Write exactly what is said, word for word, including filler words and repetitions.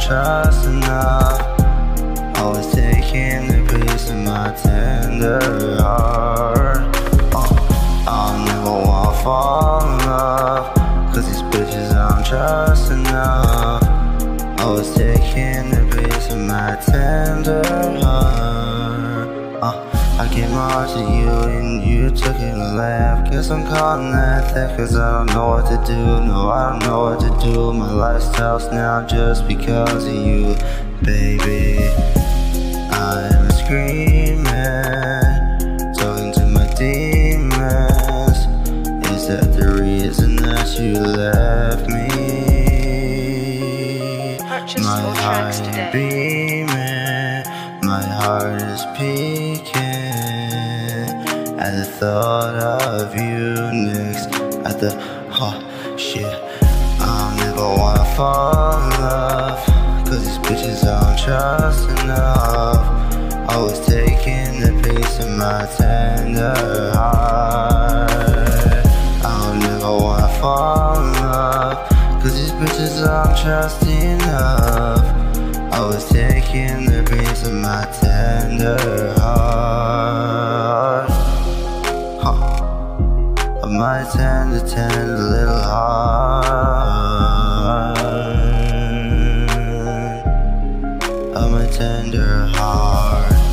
trust enough. Always taking the piece of my tender heart. uh, I'll never wanna fall in love, cause these bitches I don't trust enough. Always taking the piece of my tender heart. uh, I gave my heart to you and you took it and left. Guess I'm caught in that theft, cause I don't know what to do. No, I don't know what to do. My lifestyle's now just because of you, baby. I am screaming, talking to my demons. Is that the reason that you left me? My heart is beaming, my heart is peaking at the thought of you next. At the, oh shit, I'll never wanna fall in love, cause these bitches I don't trust enough. Always taking the piece of my tender heart. I'll never wanna fall in love, cause these bitches I don't trust enough. Always taking the piece of my tender heart. Huh. Of my tender, tender little heart. Of my tender heart.